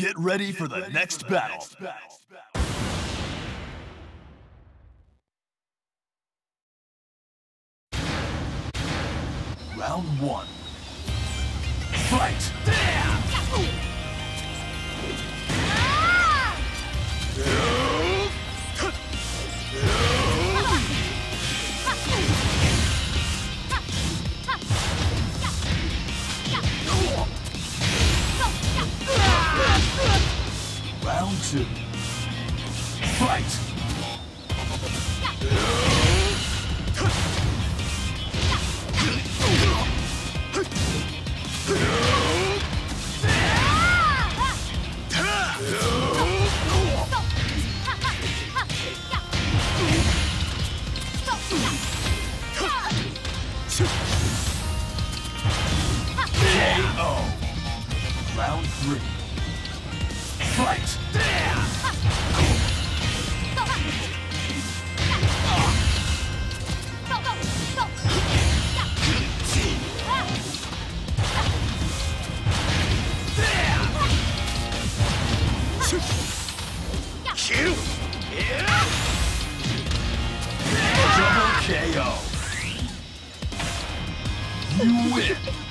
Get ready for the next battle. Round 1. Fight! Round 2. Fight! KO. Round 3. Fight! Double KO. You win.